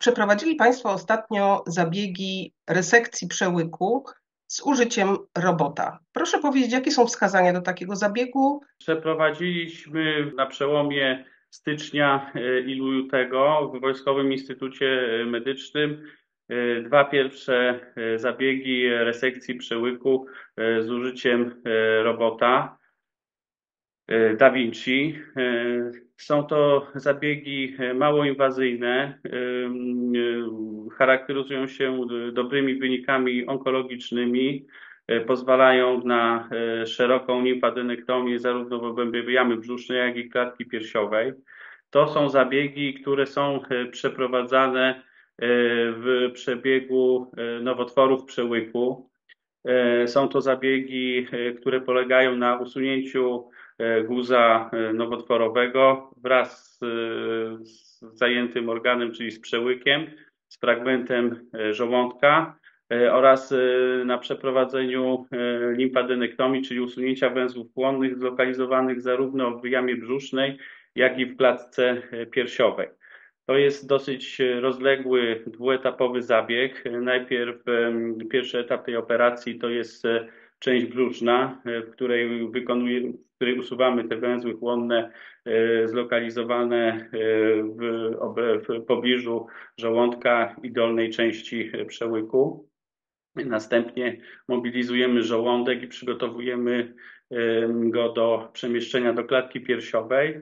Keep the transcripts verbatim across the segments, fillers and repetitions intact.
Przeprowadzili Państwo ostatnio zabiegi resekcji przełyku z użyciem robota. Proszę powiedzieć, jakie są wskazania do takiego zabiegu? Przeprowadziliśmy na przełomie stycznia i lutego w Wojskowym Instytucie Medycznym dwa pierwsze zabiegi resekcji przełyku z użyciem robota Da Vinci. Są to zabiegi mało inwazyjne, charakteryzują się dobrymi wynikami onkologicznymi, pozwalają na szeroką limfadenektomię zarówno w obrębie jamy brzusznej, jak i klatki piersiowej. To są zabiegi, które są przeprowadzane w przebiegu nowotworów przełyku. Są to zabiegi, które polegają na usunięciu guza nowotworowego wraz z zajętym organem, czyli z przełykiem, z fragmentem żołądka oraz na przeprowadzeniu limfadenektomii, czyli usunięcia węzłów chłonnych zlokalizowanych zarówno w jamie brzusznej, jak i w klatce piersiowej. To jest dosyć rozległy, dwuetapowy zabieg. Najpierw pierwszy etap tej operacji to jest część brzuszna, w której wykonuje, w której usuwamy te węzły chłonne zlokalizowane w, w pobliżu żołądka i dolnej części przełyku. Następnie mobilizujemy żołądek i przygotowujemy go do przemieszczenia do klatki piersiowej.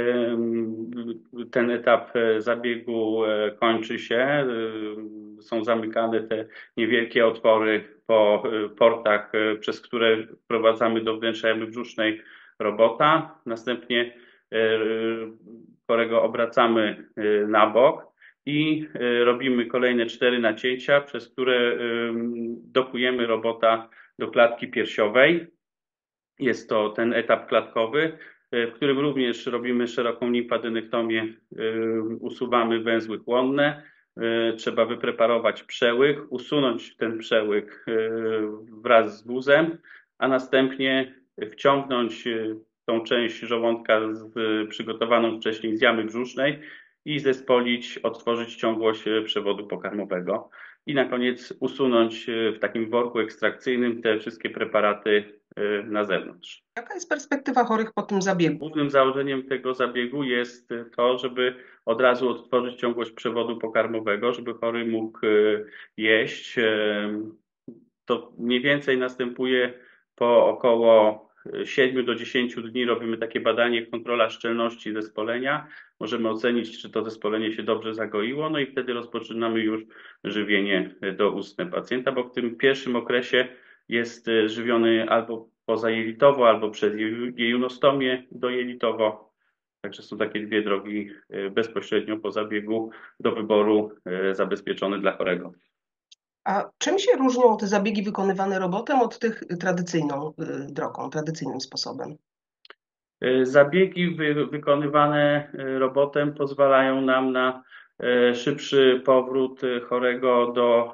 Ten etap zabiegu kończy się. Są zamykane te niewielkie otwory po portach, przez które wprowadzamy do wnętrza jamy brzusznej robota. Następnie chorego obracamy na bok i robimy kolejne cztery nacięcia, przez które dokujemy robota do klatki piersiowej. Jest to ten etap klatkowy, w którym również robimy szeroką limfadenektomię, usuwamy węzły chłonne. Trzeba wypreparować przełyk, usunąć ten przełyk wraz z guzem, a następnie wciągnąć tą część żołądka z, przygotowaną wcześniej z jamy brzusznej i zespolić, odtworzyć ciągłość przewodu pokarmowego i na koniec usunąć w takim worku ekstrakcyjnym te wszystkie preparaty na zewnątrz. Jaka jest perspektywa chorych po tym zabiegu? Głównym założeniem tego zabiegu jest to, żeby od razu odtworzyć ciągłość przewodu pokarmowego, żeby chory mógł jeść. To mniej więcej następuje po około siedmiu do dziesięciu dni. Robimy takie badanie, kontrola szczelności zespolenia. Możemy ocenić, czy to zespolenie się dobrze zagoiło, no i wtedy rozpoczynamy już żywienie doustne pacjenta, bo w tym pierwszym okresie jest żywiony albo pozajelitowo, albo przez jejunostomię dojelitowo. Także są takie dwie drogi bezpośrednio po zabiegu do wyboru zabezpieczone dla chorego. A czym się różnią te zabiegi wykonywane robotem od tych tradycyjną drogą, tradycyjnym sposobem? Zabiegi wy, wykonywane robotem pozwalają nam na szybszy powrót chorego do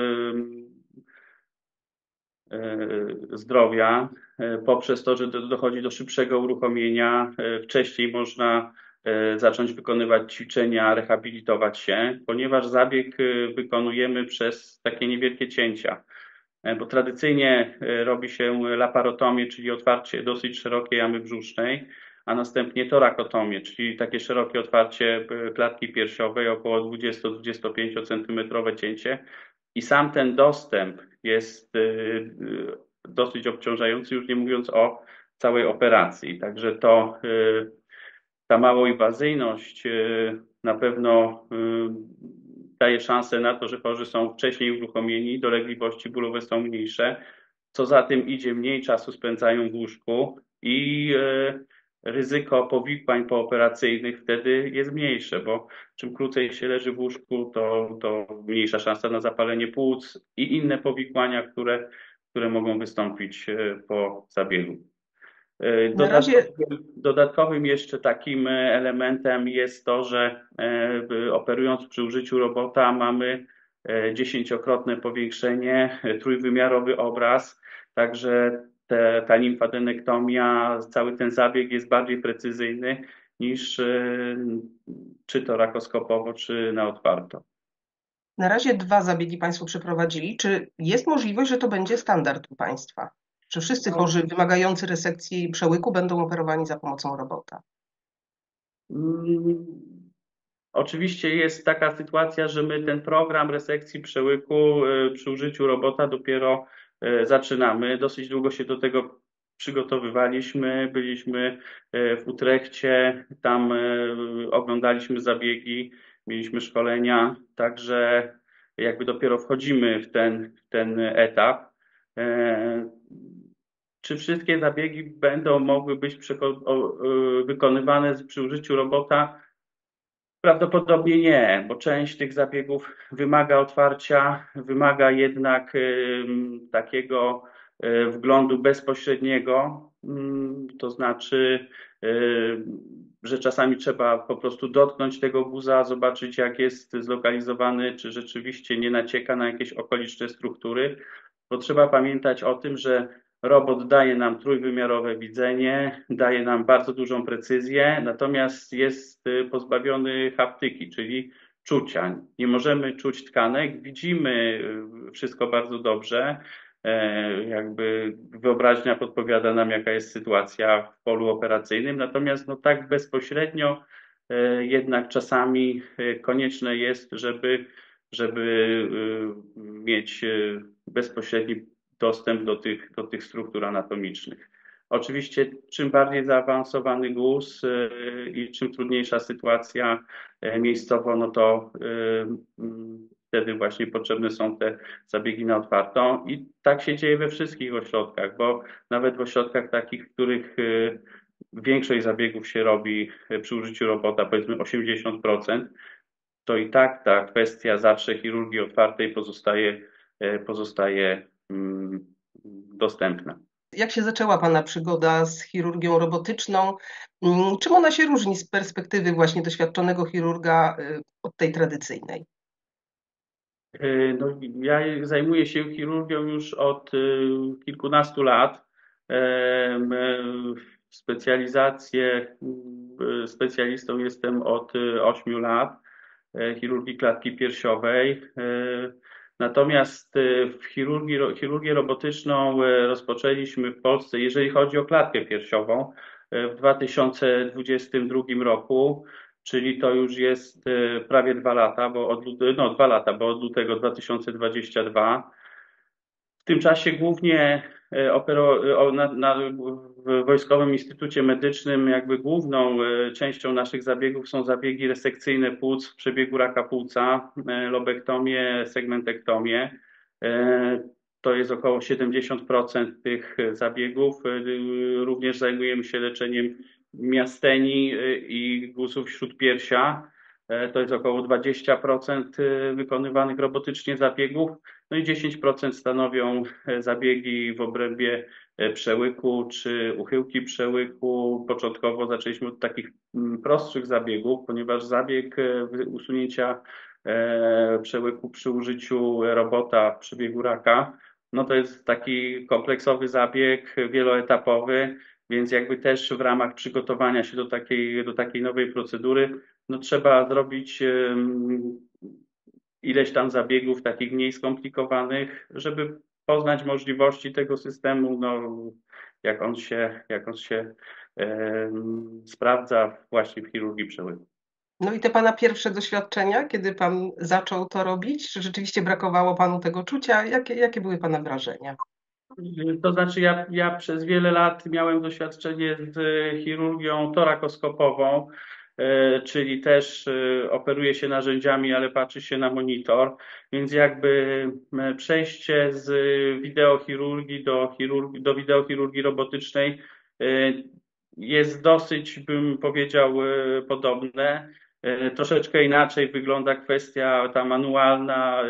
zdrowia poprzez to, że dochodzi do szybszego uruchomienia. Wcześniej można zacząć wykonywać ćwiczenia, rehabilitować się, ponieważ zabieg wykonujemy przez takie niewielkie cięcia. Bo tradycyjnie robi się laparotomię, czyli otwarcie dosyć szerokiej jamy brzusznej, a następnie torakotomię, czyli takie szerokie otwarcie klatki piersiowej, około dwudziesto do dwudziestu pięciu centymetrów cięcie. I sam ten dostęp jest dosyć obciążający, już nie mówiąc o całej operacji. Także to ta małoinwazyjność na pewno daje szansę na to, że chorzy są wcześniej uruchomieni, dolegliwości bólowe są mniejsze. Co za tym idzie, mniej czasu spędzają w łóżku i ryzyko powikłań pooperacyjnych wtedy jest mniejsze, bo czym krócej się leży w łóżku, to, to mniejsza szansa na zapalenie płuc i inne powikłania, które, które mogą wystąpić po zabiegu. Na razie Dodatkowym, dodatkowym jeszcze takim elementem jest to, że operując przy użyciu robota mamy dziesięciokrotne powiększenie, trójwymiarowy obraz, także te, ta limfadenektomia, cały ten zabieg jest bardziej precyzyjny niż czy to rakoskopowo, czy na otwarto. Na razie dwa zabiegi Państwo przeprowadzili. Czy jest możliwość, że to będzie standard u Państwa? Czy wszyscy No, chorzy wymagający resekcji przełyku będą operowani za pomocą robota? mm, Oczywiście jest taka sytuacja, że my ten program resekcji przełyku y, przy użyciu robota dopiero y, zaczynamy. Dosyć długo się do tego przygotowywaliśmy. Byliśmy y, w Utrechcie, tam y, oglądaliśmy zabiegi, mieliśmy szkolenia, także jakby dopiero wchodzimy w ten, w ten etap. E, Czy wszystkie zabiegi będą mogły być przeko- o- y, wykonywane przy użyciu robota? Prawdopodobnie nie, bo część tych zabiegów wymaga otwarcia, wymaga jednak ym, takiego y, wglądu bezpośredniego, ym, to znaczy, y, że czasami trzeba po prostu dotknąć tego guza, zobaczyć jak jest zlokalizowany, czy rzeczywiście nie nacieka na jakieś okoliczne struktury, bo trzeba pamiętać o tym, że robot daje nam trójwymiarowe widzenie, daje nam bardzo dużą precyzję, natomiast jest y, pozbawiony haptyki, czyli czucia. Nie możemy czuć tkanek, widzimy y, wszystko bardzo dobrze. E, Jakby wyobraźnia podpowiada nam, jaka jest sytuacja w polu operacyjnym, natomiast no tak bezpośrednio e, jednak czasami e, konieczne jest, żeby, żeby y, mieć y, bezpośredni dostęp do tych, do tych struktur anatomicznych. Oczywiście czym bardziej zaawansowany guz y, i czym trudniejsza sytuacja y, miejscowo, no to y, mm, wtedy właśnie potrzebne są te zabiegi na otwartą i tak się dzieje we wszystkich ośrodkach, bo nawet w ośrodkach takich, w których y, większość zabiegów się robi przy użyciu robota, powiedzmy osiemdziesiąt procent, to i tak ta kwestia zawsze chirurgii otwartej pozostaje, e, pozostaje mm, dostępna. Jak się zaczęła Pana przygoda z chirurgią robotyczną? Mm, Czym ona się różni z perspektywy właśnie doświadczonego chirurga y, od tej tradycyjnej? E, No, ja zajmuję się chirurgią już od e, kilkunastu lat. E, m, Specjalizację, m, specjalistą jestem od e, ośmiu lat e, chirurgii klatki piersiowej. E, Natomiast e, w chirurgii, chirurgię robotyczną e, rozpoczęliśmy w Polsce, jeżeli chodzi o klatkę piersiową, e, w dwa tysiące dwudziestym drugim roku. Czyli to już jest e, prawie dwa lata, bo od, lut- no dwa lata, bo od lutego dwa tysiące dwudziestego drugiego. W tym czasie głównie e, opero, o, na, na, w Wojskowym Instytucie Medycznym jakby główną e, częścią naszych zabiegów są zabiegi resekcyjne płuc w przebiegu raka płuca, e, lobektomię, segmentektomię. E, To jest około siedemdziesiąt procent tych zabiegów. E, Również zajmujemy się leczeniem miasteni e, i guzów śródpiersia. E, To jest około dwadzieścia procent e, wykonywanych robotycznie zabiegów. No i dziesięć procent stanowią e, zabiegi w obrębie e, przełyku czy uchyłki przełyku. Początkowo zaczęliśmy od takich mm, prostszych zabiegów, ponieważ zabieg e, usunięcia e, przełyku przy użyciu robota w przebiegu raka, no to jest taki kompleksowy zabieg, wieloetapowy, więc jakby też w ramach przygotowania się do takiej, do takiej nowej procedury, no trzeba zrobić em, ileś tam zabiegów takich mniej skomplikowanych, żeby poznać możliwości tego systemu, no, jak on się, jak on się em, sprawdza właśnie w chirurgii przełyku. No i te Pana pierwsze doświadczenia, kiedy Pan zaczął to robić, czy rzeczywiście brakowało Panu tego czucia? Jakie, jakie były Pana wrażenia? To znaczy, ja, ja przez wiele lat miałem doświadczenie z chirurgią torakoskopową, e, czyli też e, operuje się narzędziami, ale patrzy się na monitor, więc jakby e, przejście z wideochirurgii do, chirurgii, do wideochirurgii robotycznej e, jest dosyć, bym powiedział, e, podobne. E, Troszeczkę inaczej wygląda kwestia ta manualna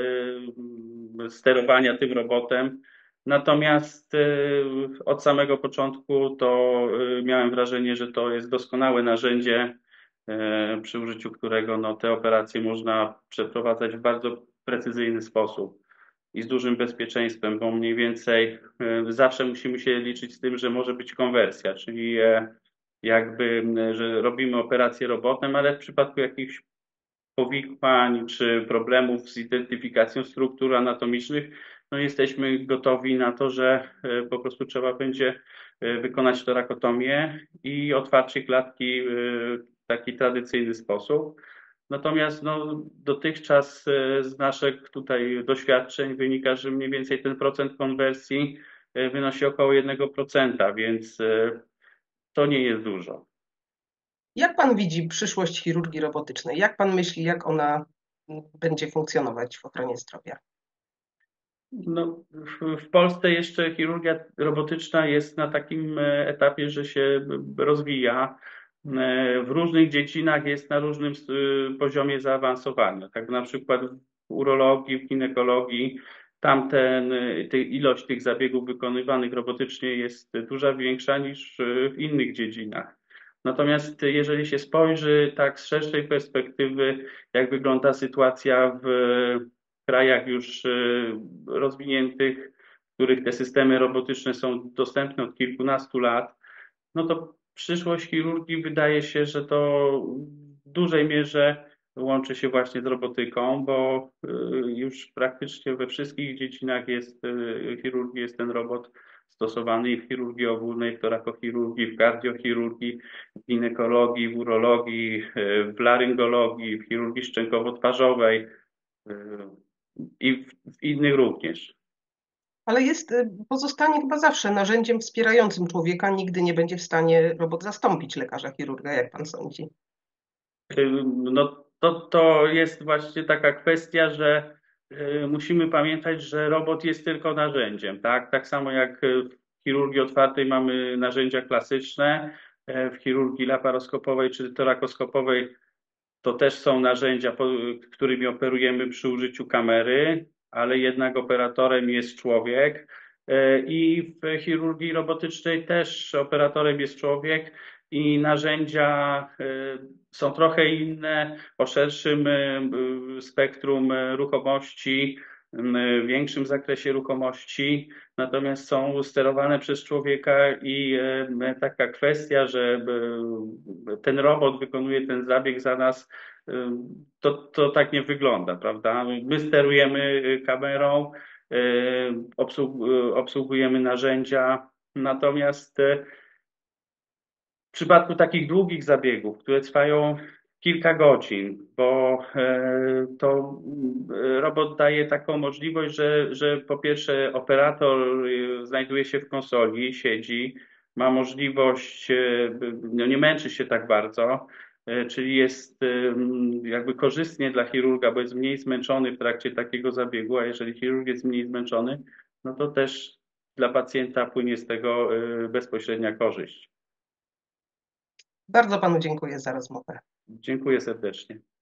e, sterowania tym robotem. Natomiast y, od samego początku to y, miałem wrażenie, że to jest doskonałe narzędzie, y, przy użyciu którego no, te operacje można przeprowadzać w bardzo precyzyjny sposób i z dużym bezpieczeństwem, bo mniej więcej y, zawsze musimy się liczyć z tym, że może być konwersja, czyli e, jakby, y, że robimy operację robotem, ale w przypadku jakichś powikłań czy problemów z identyfikacją struktur anatomicznych, no jesteśmy gotowi na to, że po prostu trzeba będzie wykonać torakotomię i otwarcie klatki w taki tradycyjny sposób. Natomiast no, dotychczas z naszych tutaj doświadczeń wynika, że mniej więcej ten procent konwersji wynosi około jednego procenta, więc to nie jest dużo. Jak pan widzi przyszłość chirurgii robotycznej? Jak pan myśli, jak ona będzie funkcjonować w ochronie zdrowia? No, w, w Polsce jeszcze chirurgia robotyczna jest na takim etapie, że się rozwija. W różnych dziedzinach jest na różnym poziomie zaawansowania. Tak na przykład w urologii, w ginekologii, tamten, ilość tych zabiegów wykonywanych robotycznie jest dużo większa niż w innych dziedzinach. Natomiast jeżeli się spojrzy tak z szerszej perspektywy, jak wygląda sytuacja w krajach już rozwiniętych, w których te systemy robotyczne są dostępne od kilkunastu lat, no to przyszłość chirurgii wydaje się, że to w dużej mierze łączy się właśnie z robotyką, bo już praktycznie we wszystkich dziedzinach jest chirurgii, jest ten robot stosowany i w chirurgii ogólnej, w torakochirurgii, w kardiochirurgii, w ginekologii, w urologii, w laryngologii, w chirurgii szczękowo-twarzowej i w, w innych również. Ale jest, pozostanie chyba zawsze narzędziem wspierającym człowieka. Nigdy nie będzie w stanie robot zastąpić lekarza chirurga, jak pan sądzi? No to, to jest właśnie taka kwestia, że musimy pamiętać, że robot jest tylko narzędziem, tak? Tak samo jak w chirurgii otwartej mamy narzędzia klasyczne, w chirurgii laparoskopowej czy torakoskopowej to też są narzędzia, którymi operujemy przy użyciu kamery, ale jednak operatorem jest człowiek. I w chirurgii robotycznej też operatorem jest człowiek i narzędzia są trochę inne, o szerszym spektrum ruchomości, większym zakresie ruchomości, natomiast są sterowane przez człowieka i taka kwestia, że ten robot wykonuje ten zabieg za nas, to, to tak nie wygląda, prawda? My sterujemy kamerą, obsługujemy narzędzia, natomiast w przypadku takich długich zabiegów, które trwają kilka godzin, bo to robot daje taką możliwość, że, że po pierwsze operator znajduje się w konsoli, siedzi, ma możliwość, no nie męczy się tak bardzo, czyli jest jakby korzystnie dla chirurga, bo jest mniej zmęczony w trakcie takiego zabiegu, a jeżeli chirurg jest mniej zmęczony, no to też dla pacjenta płynie z tego bezpośrednia korzyść. Bardzo panu dziękuję za rozmowę. Dziękuję serdecznie.